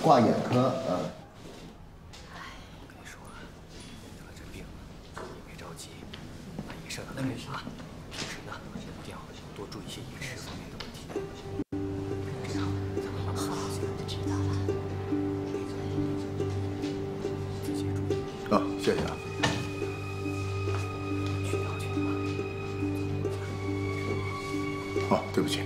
挂眼科， 我跟你说，得了这病了，你别着急，把医生让他开始啊。平时呢，一定要多注意一些饮食方面的问题。这样才会慢慢好一些。知道了。自己注意。 啊，谢谢啊。 去药去吧。 哦，对不起。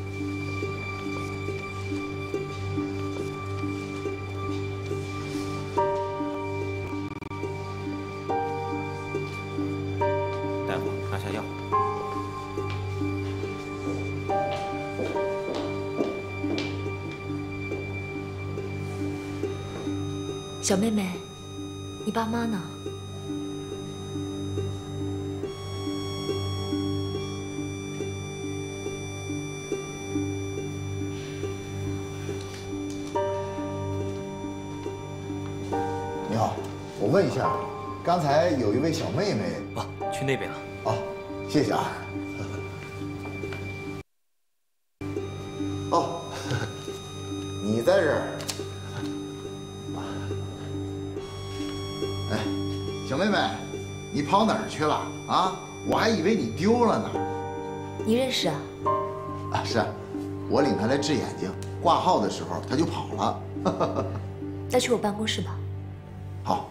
小妹妹，你爸妈呢？ 你好，我问一下，刚才有一位小妹妹啊，去那边了。 哦，谢谢啊。哦，你在这儿。 小妹妹，你跑哪儿去了啊？我还以为你丢了呢。 你认识啊？ 啊，是，我领他来治眼睛，挂号的时候他就跑了。 那去我办公室吧。 好。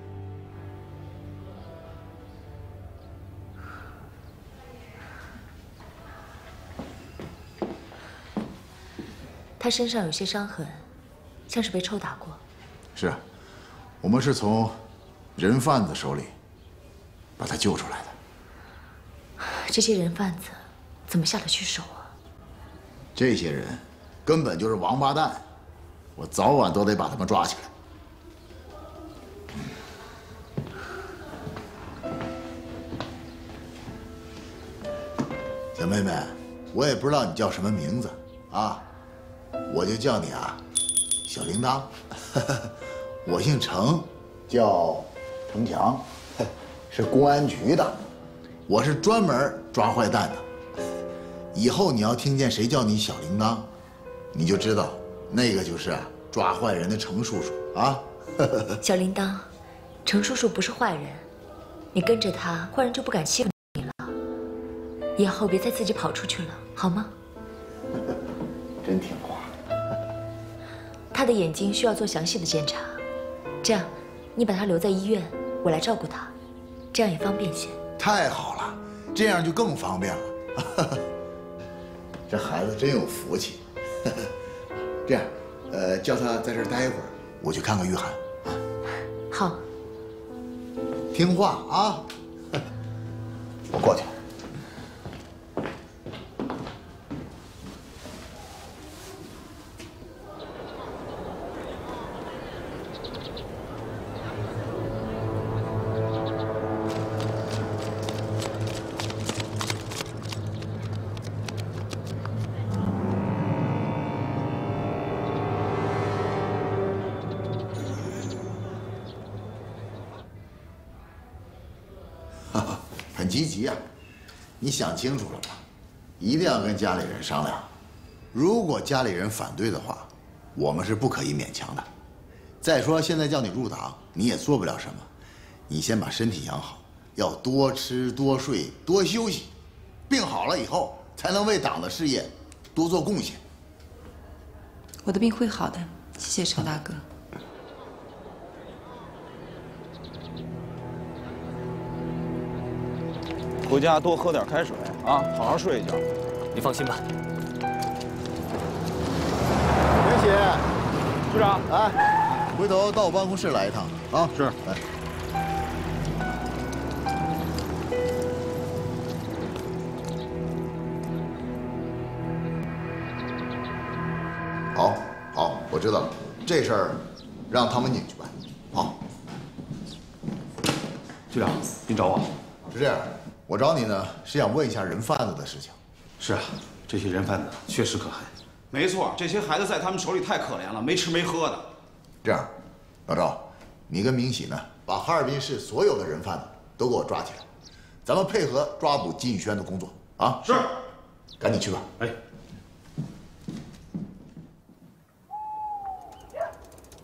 他身上有些伤痕，像是被抽打过。 是，我们是从 人贩子手里把他救出来的。 这些人贩子怎么下得去手啊？ 这些人根本就是王八蛋，我早晚都得把他们抓起来。小妹妹，我也不知道你叫什么名字啊，我就叫你啊，小铃铛。我姓程，叫 程强，是公安局的，我是专门抓坏蛋的。以后你要听见谁叫你小铃铛，你就知道那个就是抓坏人的程叔叔啊。 小铃铛，程叔叔不是坏人，你跟着他，坏人就不敢欺负你了。以后别再自己跑出去了，好吗？ 真听话。 他的眼睛需要做详细的检查，这样你把他留在医院。 我来照顾他，这样也方便些。 太好了，这样就更方便了。这孩子真有福气。这样，叫他在这儿待一会儿，我去看看玉涵。 好， 听话啊。我过去了。很积极啊！你想清楚了吗？一定要跟家里人商量。如果家里人反对的话，我们是不可以勉强的。再说现在叫你入党，你也做不了什么。你先把身体养好，要多吃多睡多休息，病好了以后才能为党的事业多做贡献。 我的病会好的，谢谢程大哥。 回家多喝点开水啊，好好睡一觉。 你放心吧。 袁喜， 局长， 来，回头到我办公室来一趟啊。 是， 来。好，好，我知道了，这事儿让唐文景去办。好。 局长，您找我？ 是这样。 我找你呢，是想问一下人贩子的事情。 是啊，这些人贩子确实可恨。 没错，这些孩子在他们手里太可怜了，没吃没喝的。 这样，老赵，你跟明喜呢，把哈尔滨市所有的人贩子都给我抓起来，咱们配合抓捕金宇轩的工作啊。 是， 赶紧去吧。 哎。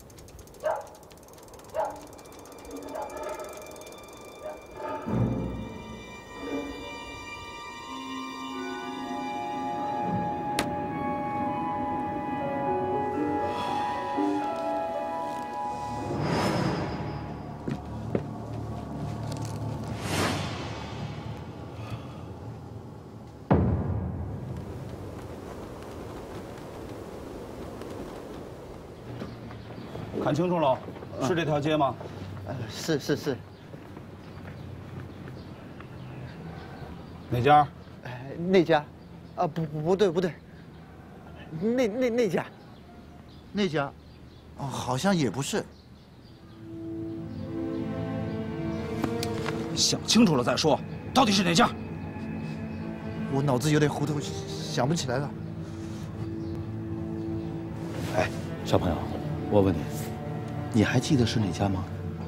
看清楚了，是这条街吗？ 是。 哪家？ 那家，啊不对，那家， 那家，哦，好像也不是。 想清楚了再说，到底是哪家？ 我脑子有点糊涂，想不起来了。 哎，小朋友，我问你，你还记得是哪家吗？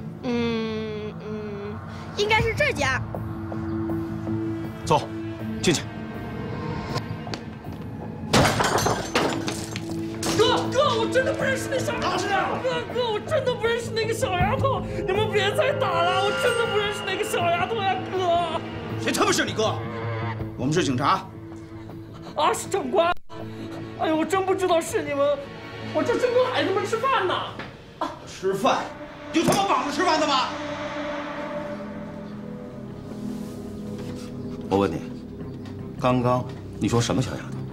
应该是这家。 走，进去。 哥，我真的不认识那小丫头。哥，我真的不认识那个小丫头。你们别再打了，我真的不认识那个小丫头呀，哥。 谁他妈是你哥？我们是警察。 啊，是长官。哎呦，我真不知道是你们，我这正跟孩子们吃饭呢。 吃饭？有他妈绑着吃饭的吗？ 我问你，刚刚你说什么小丫头？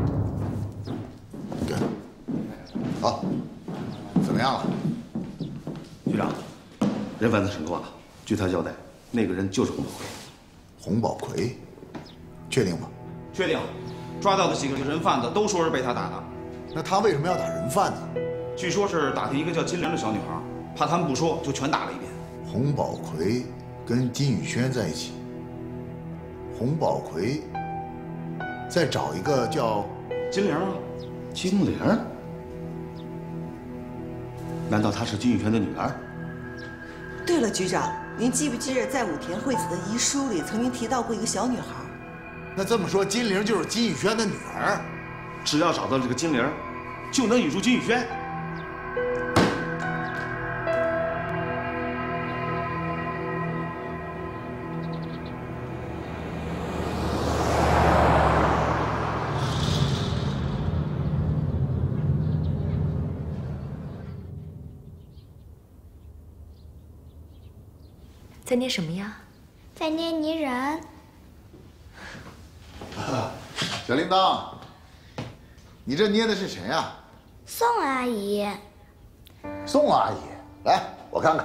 对，好，怎么样了？ 局长，人贩子审过了，据他交代，那个人就是洪宝奎。 洪宝奎，确定吗？ 确定，抓到的几个人贩子都说是被他打的。 那他为什么要打人贩子？ 据说是打听一个叫金玲的小女孩，怕他们不说，就全打了一遍。 洪宝奎跟金宇轩在一起，洪宝奎再找一个叫金玲啊。 金玲？难道她是金宇轩的女儿？ 对了，局长，您记不记得在武田惠子的遗书里曾经提到过一个小女孩？ 那这么说，金玲就是金宇轩的女儿。 只要找到这个金玲，就能引出金宇轩。 在捏什么呀？ 在捏泥人。 小铃铛，你这捏的是谁呀？ 宋阿姨。 宋阿姨，来，我看看。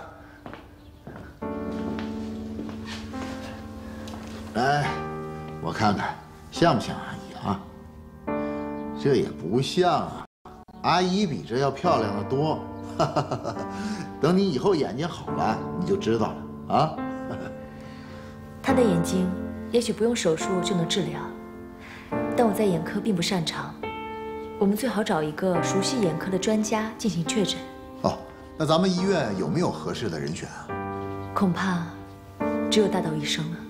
来，我看看，像不像阿姨啊？这也不像啊，阿姨比这要漂亮的多。等你以后眼睛好了，你就知道了。啊， 他的眼睛也许不用手术就能治疗，但我在眼科并不擅长，我们最好找一个熟悉眼科的专家进行确诊。 哦，那咱们医院有没有合适的人选啊？ 恐怕只有大道医生了。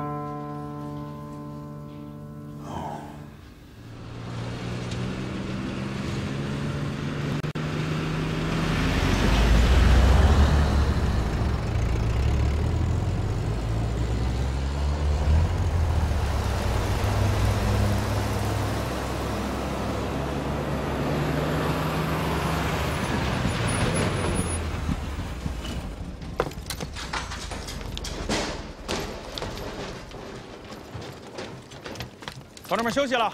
同志们休息了。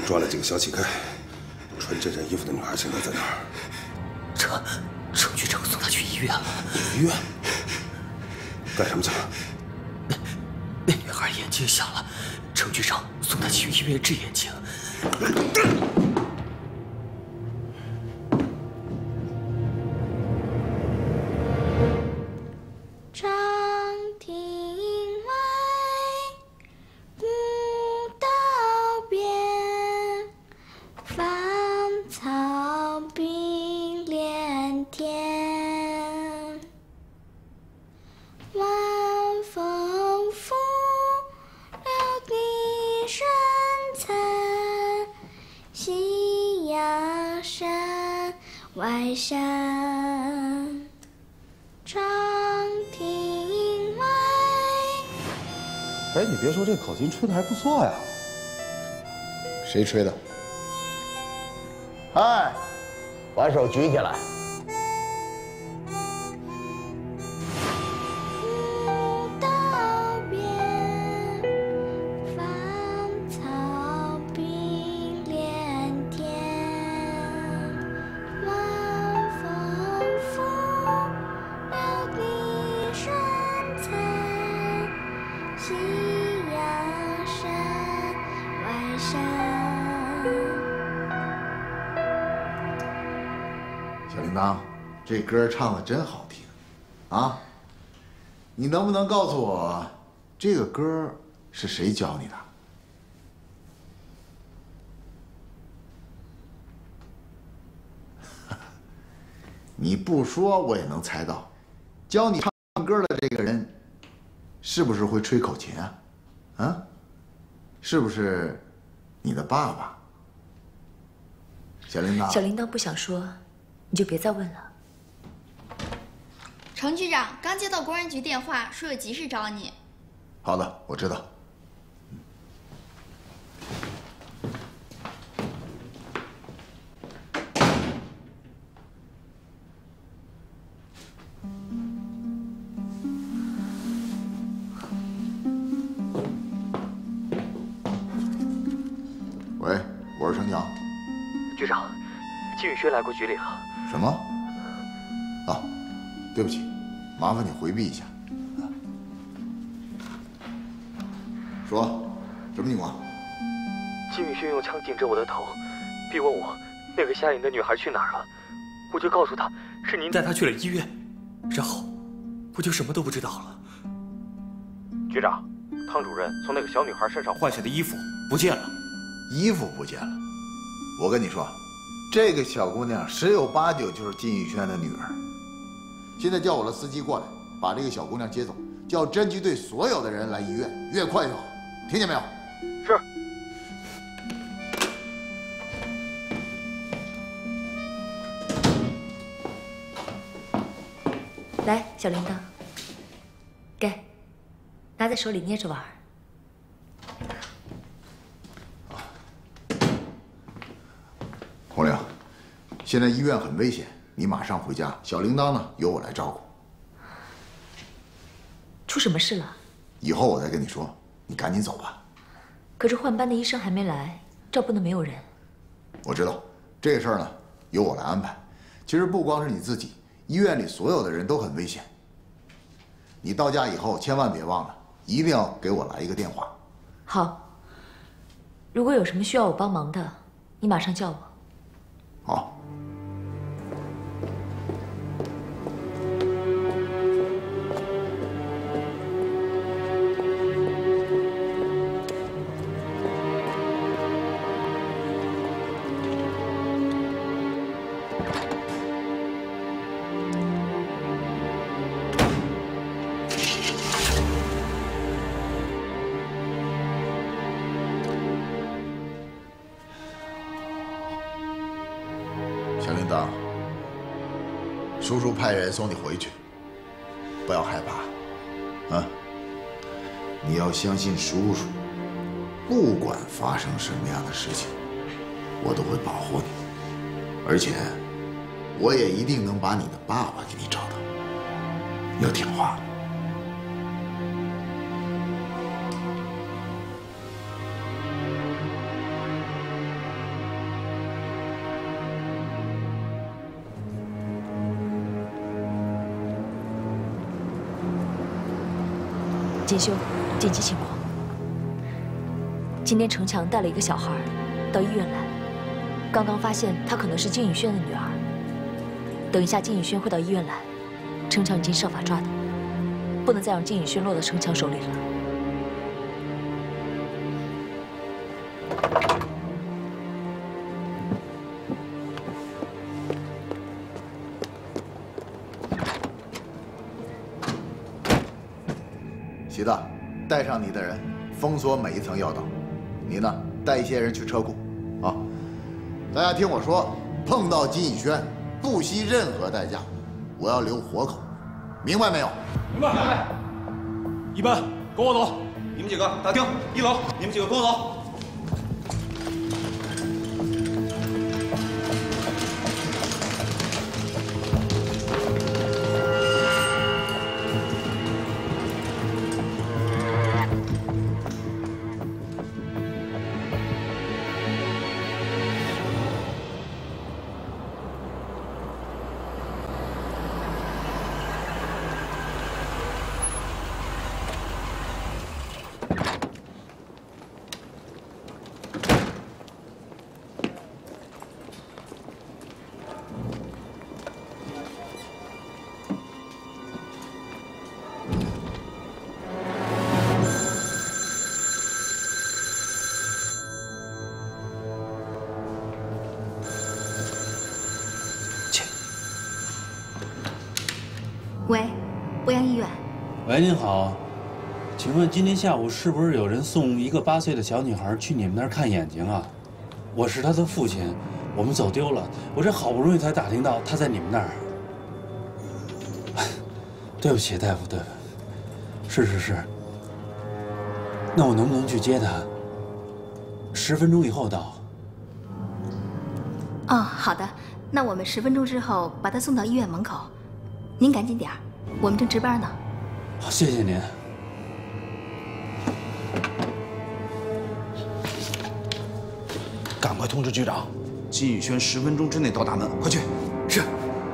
抓了几个小乞丐，穿这件衣服的女孩现在在哪儿？ 程局长送她去医院了。 医院？干什么去了？ 那女孩眼睛瞎了，程局长送她去医院治眼睛。 长亭外，古道边，芳草碧连天。晚风拂柳笛声残，夕阳山外山。长亭外。 哎，你别说，这口琴吹的还不错呀。 谁吹的？哎，把手举起来。 古道边，芳草碧连天。晚风拂柳笛声残，夕阳山外山。 小铃铛，这歌唱的真好听，啊！你能不能告诉我，这个歌是谁教你的？你不说我也能猜到，教你唱歌的这个人，是不是会吹口琴啊？啊？是不是你的爸爸？小铃铛。 小铃铛不想说，你就别再问了。 程局长刚接到公安局电话，说有急事找你。 好的，我知道。喂，我是程强。 局长，金宇轩来过局里了。 什么？啊，对不起，麻烦你回避一下。说，什么情况？ 金宇轩用枪顶着我的头，逼问我那个瞎眼的女孩去哪儿了。我就告诉他是您带她去了医院，然后我就什么都不知道了。 局长，汤主任从那个小女孩身上换下的衣服不见了。 衣服不见了。我跟你说，这个小姑娘十有八九就是金宇轩的女儿。现在叫我的司机过来，把这个小姑娘接走，叫侦缉队所有的人来医院，越快越好，听见没有？ 是。 来，小铃铛，给，拿在手里捏着玩。 红玲，现在医院很危险，你马上回家。小铃铛呢，由我来照顾。 出什么事了？ 以后我再跟你说，你赶紧走吧。 可是换班的医生还没来，这不能没有人。 我知道，这个事儿呢，由我来安排。其实不光是你自己，医院里所有的人都很危险。你到家以后千万别忘了，一定要给我来一个电话。 好。如果有什么需要我帮忙的，你马上叫我。 好。小铃铛，叔叔派人送你回去，不要害怕，啊！你要相信叔叔，不管发生什么样的事情，我都会保护你，而且我也一定能把你的爸爸给你找到。要听话。 锦绣，紧急情况。今天程强带了一个小孩到医院来，刚刚发现他可能是金宇轩的女儿。等一下金宇轩会到医院来，程强已经设法抓他，不能再让金宇轩落到程强手里了。 喜子，带上你的人，封锁每一层要道。你呢，带一些人去车库。啊，大家听我说，碰到金宇轩，不惜任何代价，我要留活口，明白没有？ 明白。一班，跟我走。你们几个大厅1楼，你们几个跟我走。 喂，博阳医院。 喂，您好，请问今天下午是不是有人送一个8岁的小女孩去你们那儿看眼睛啊？我是她的父亲，我们走丢了，我这好不容易才打听到她在你们那儿。对不起，大夫，对不起，是。那我能不能去接她？10分钟以后到。 哦，好的，那我们10分钟之后把她送到医院门口。 您赶紧点儿，我们正值班呢。 好，谢谢您。 赶快通知局长，金宇轩10分钟之内到大门，快去！是。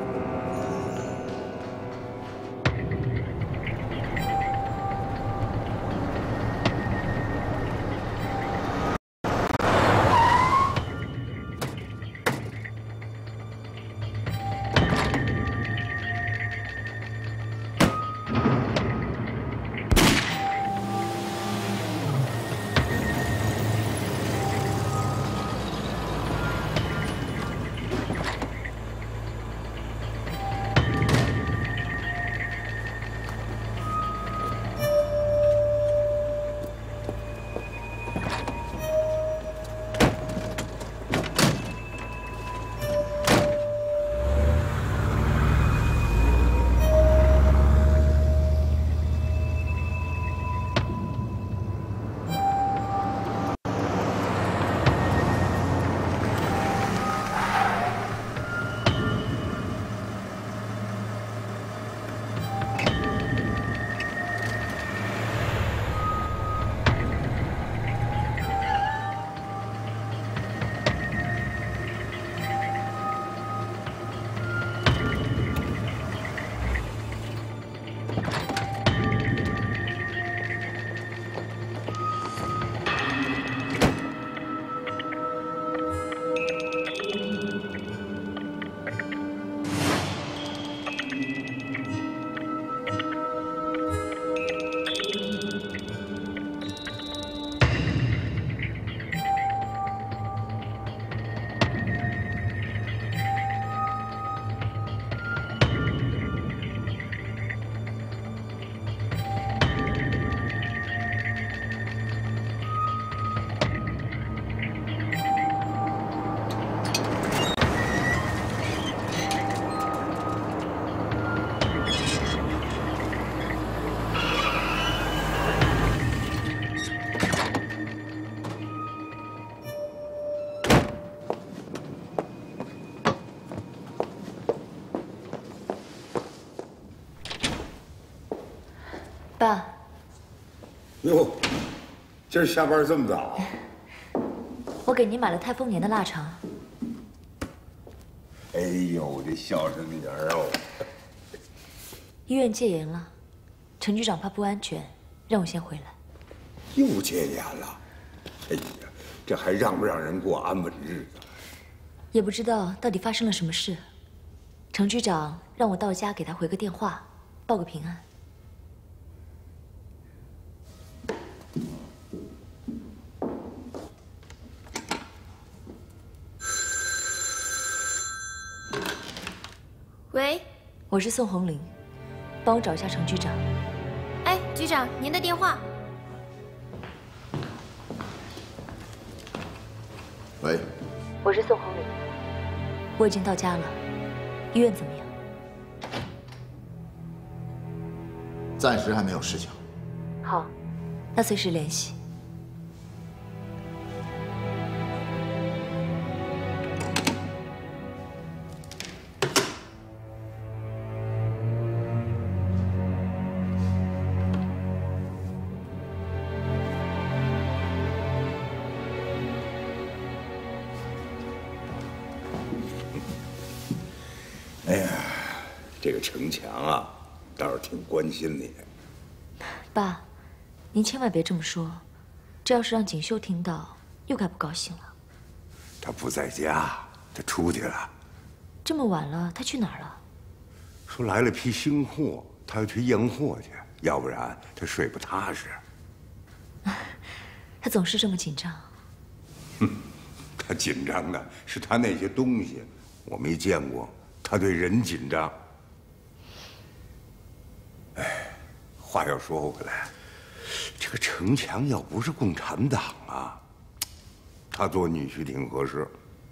爸。 哟，今儿下班这么早？ 我给您买了泰丰年的腊肠。 哎呦，这孝顺女儿哦！ 医院戒严了，陈局长怕不安全， 让我先回来。 又戒严了，哎呀，这还让不让人过安稳日子？ 也不知道到底发生了什么事。程局长让我到家给他回个电话，报个平安。 喂， 我是宋红玲，帮我找一下程局长。 哎，局长，您的电话。 喂， 我是宋红玲，我已经到家了，医院怎么样？ 暂时还没有事情。 好，那随时联系。 哎呀，这个程强啊，倒是挺关心你。 爸，您千万别这么说，这要是让锦绣听到，又该不高兴了。 他不在家，他出去了。 这么晚了，他去哪儿了？ 说来了批新货，他要去验货去，要不然他睡不踏实。 他总是这么紧张。 他紧张的是他那些东西，我没见过他对人紧张。哎，话又说回来，这个程强要不是共产党啊，他做女婿挺合适。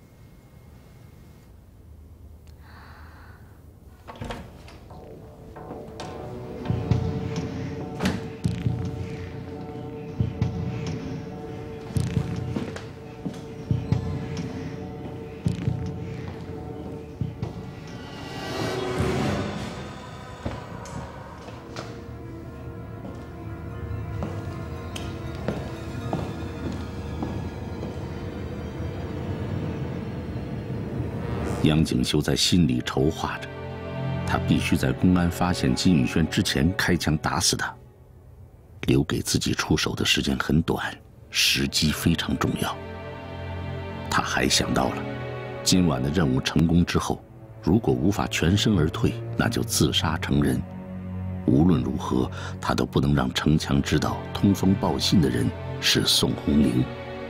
杨景修在心里筹划着，他必须在公安发现金宇轩之前开枪打死他。留给自己出手的时间很短，时机非常重要。他还想到了，今晚的任务成功之后，如果无法全身而退，那就自杀成仁。无论如何，他都不能让程强知道通风报信的人是宋红玲。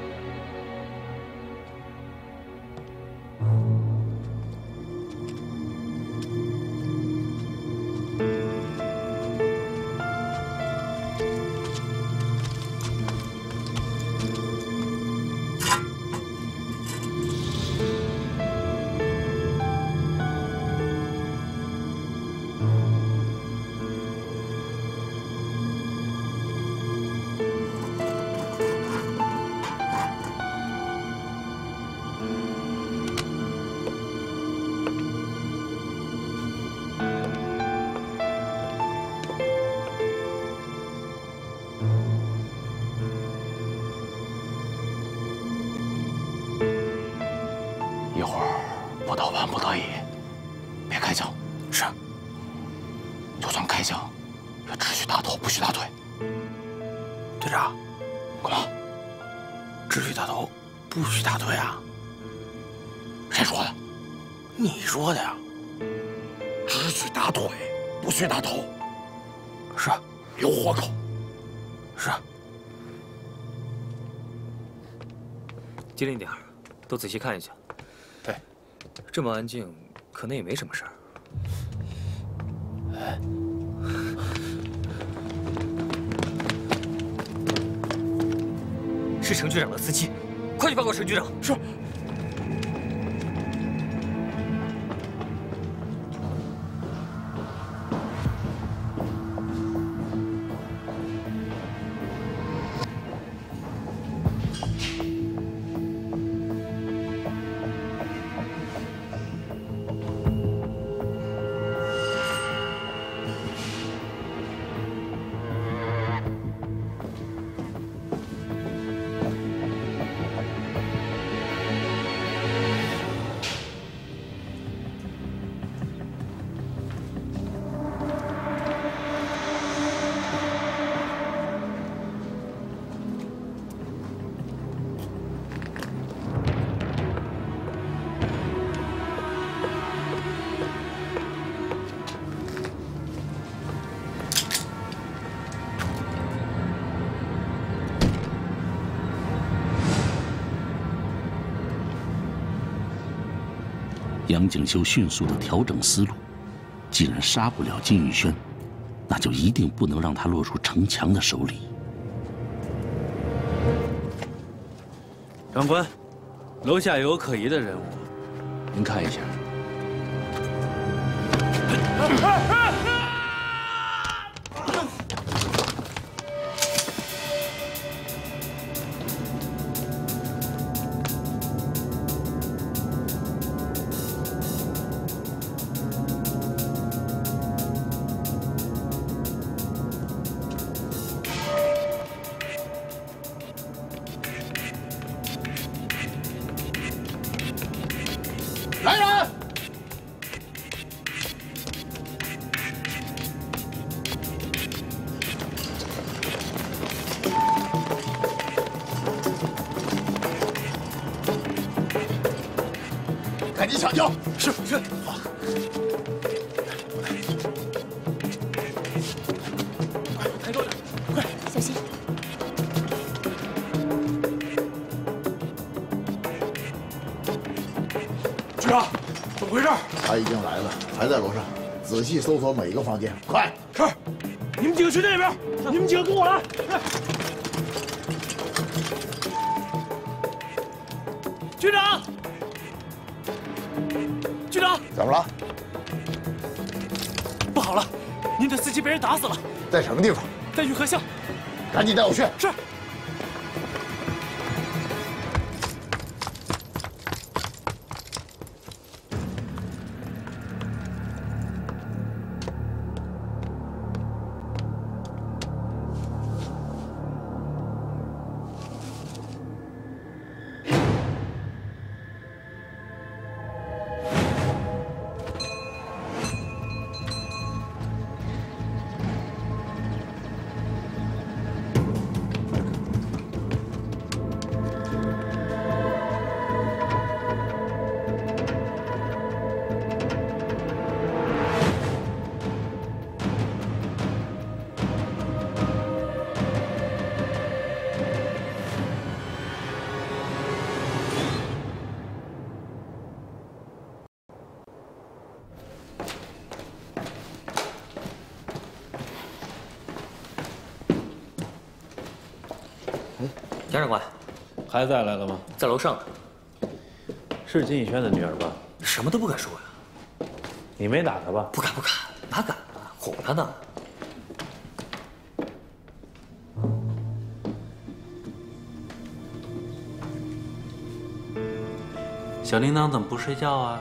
一会儿不到万不得已，别开枪。是。就算开枪，也只许打头，不许打腿。队长，干嘛？只许打头，不许打腿啊？谁说的？你说的呀。只许打腿，不许打头。是。有活口。是。 机灵点儿，都仔细看一下。 对， 这么安静，可能也没什么事儿。 哎， 是程局长的司机，快去报告程局长。 是。 杨景修迅速地调整思路，既然杀不了金宇轩，那就一定不能让他落入程强的手里。 长官，楼下有可疑的人物，您看一下。 来人！赶紧抢救！是。好。 抬高点，快！ 小心！ 局长，怎么回事？他已经来了，还在楼上，仔细搜索每一个房间。快！ 是。你们几个去那边，你们几个跟我来。局长！局长！ 怎么了？ 不好了，您的司机被人打死了。 在什么地方？ 在玉河巷。 赶紧带我去。 是。 杨长官， 孩子来了吗？ 在楼上呢。 是金宇轩的女儿吧？ 什么都不敢说呀。 你没打她吧？ 不敢，哪敢啊？哄她呢。 小铃铛怎么不睡觉啊？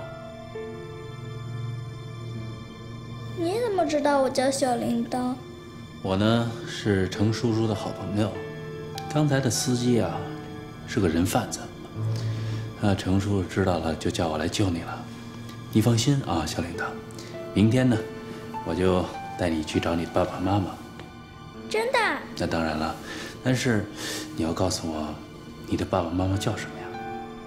你怎么知道我叫小铃铛？ 我呢是程叔叔的好朋友。刚才的司机啊，是个人贩子。程叔叔知道了，就叫我来救你了。你放心啊，小铃铛。明天呢，我就带你去找你的爸爸妈妈。 真的？ 那当然了，但是你要告诉我，你的爸爸妈妈叫什么呀？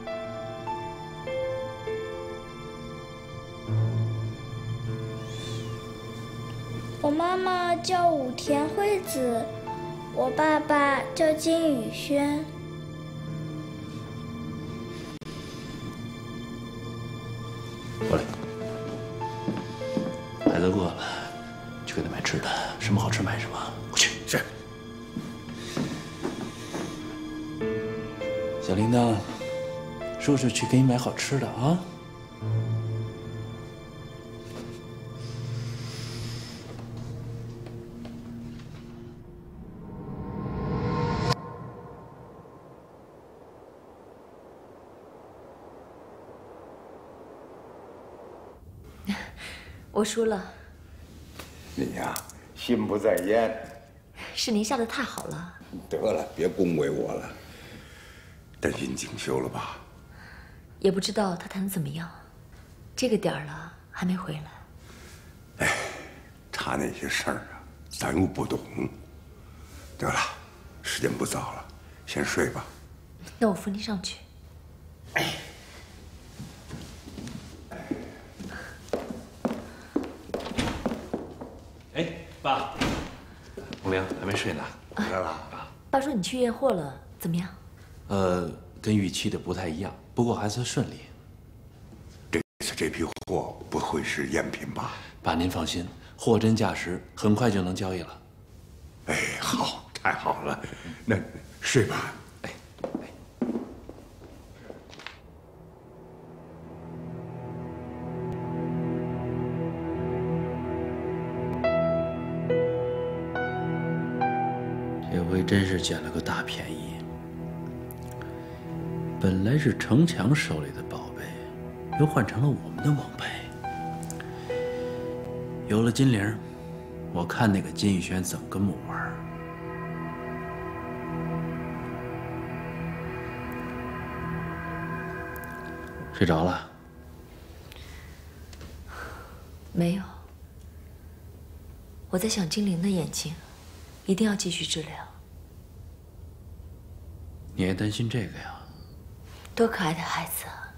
我妈妈叫武田惠子。我爸爸叫金宇轩。 过来，孩子饿了，去给他买吃的，什么好吃买什么。过去。是。小铃铛，叔叔去给你买好吃的啊。 我输了。 你呀，心不在焉。 是您下的太好了。 得了，别恭维我了。担心景修了吧？ 也不知道他谈的怎么样，这个点儿了还没回来。 哎，他那些事儿啊，咱又不懂。得了，时间不早了，先睡吧。 那我扶您上去。 哎，爸，红玲还没睡呢， 回来了。 爸说你去验货了，怎么样？ 跟预期的不太一样，不过还算顺利。 这货不会是赝品吧？ 爸，您放心，货真价实，很快就能交易了。 哎，好，太好了，那睡吧。 这回真是捡了个大便宜。本来是程强手里的宝贝，又换成了我们的王牌。有了金铃，我看那个金宇轩怎么跟我玩。睡着了？ 没有。我在想金玲的眼睛，一定要继续治疗。 你还担心这个呀？ 多可爱的孩子啊！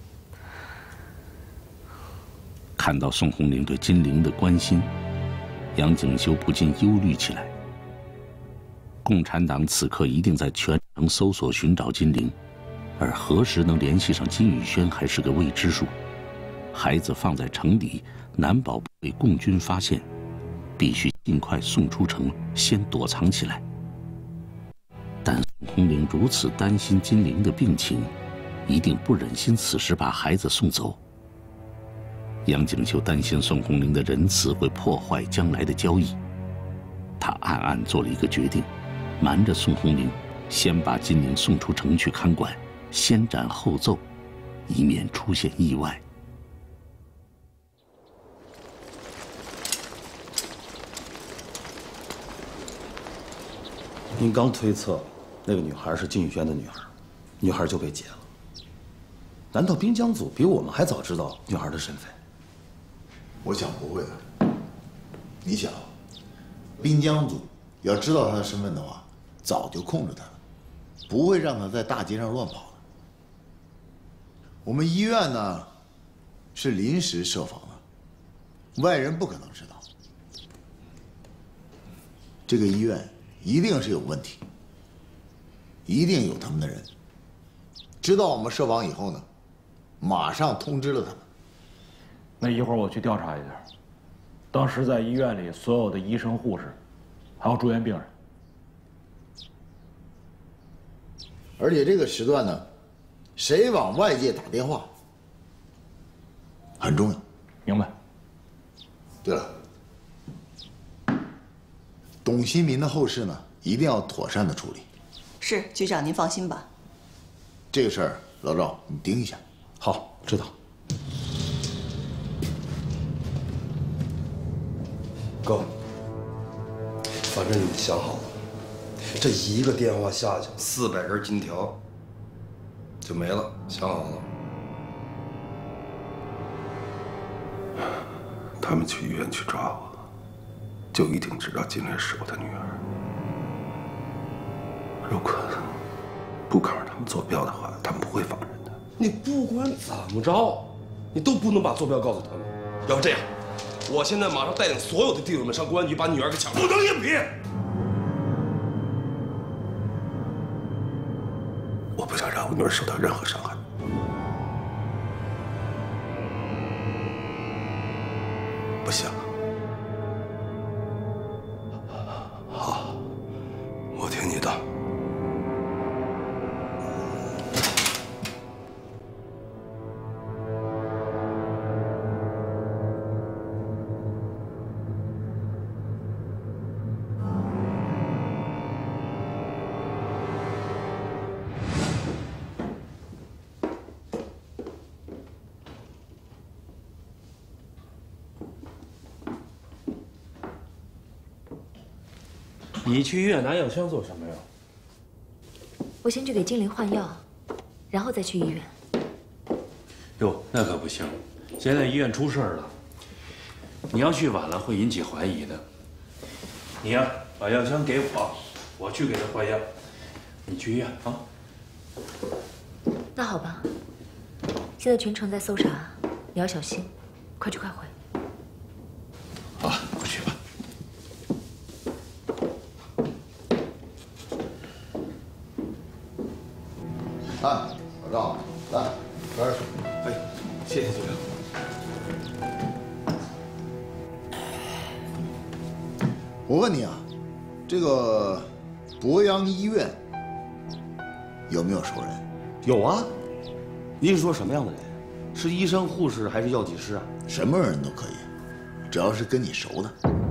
看到宋红玲对金玲的关心，杨景修不禁忧虑起来。共产党此刻一定在全城搜索寻找金玲，而何时能联系上金宇轩还是个未知数。孩子放在城里，难保被共军发现，必须尽快送出城，先躲藏起来。但宋红玲如此担心金玲的病情，一定不忍心此时把孩子送走。杨景修担心宋红玲的仁慈会破坏将来的交易，他暗暗做了一个决定，瞒着宋红玲，先把金玲送出城去看管，先斩后奏，以免出现意外。 您刚推测那个女孩是金宇轩的女儿，女孩就被劫了。难道滨江组比我们还早知道女孩的身份？ 我想不会的。你想，滨江组要知道她的身份的话，早就控制她了，不会让她在大街上乱跑的。我们医院呢，是临时设防的，外人不可能知道。这个医院一定是有问题，一定有他们的人。知道我们设防以后呢，马上通知了他们。 那一会儿我去调查一下，当时在医院里所有的医生、护士，还有住院病人。 而且这个时段呢，谁往外界打电话很重要。 明白。 对了，董新民的后事呢，一定要妥善的处理。 是，局长您放心吧。 这个事儿，老赵你盯一下。 好，知道。 哥，反正你们想好了，这一个电话下去，400根金条就没了，想好了。 他们去医院去抓我，就一定知道金莲是我的女儿。如果不肯让他们坐标的话，他们不会放人的。 你不管怎么着，你都不能把坐标告诉他们。要不这样，我现在马上带领所有的弟兄们上公安局把女儿给抢了。 不能应聘！我不想让我女儿受到任何伤害。不想。好，我听你的。 你去医院拿药箱做什么呀？ 我先去给金玲换药，然后再去医院。 哟，那可不行，现在医院出事了，你要去晚了会引起怀疑的。你呀，把药箱给我，我去给他换药。你去医院啊。 那好吧，现在全城在搜查，你要小心，快去快回。 好，快去吧。 啊，老赵，来，喝点水。 哎，谢谢局长。 我问你啊，这个博阳医院有没有熟人？ 有啊。您是说什么样的人？是医生、护士还是药剂师啊？ 什么人都可以，只要是跟你熟的。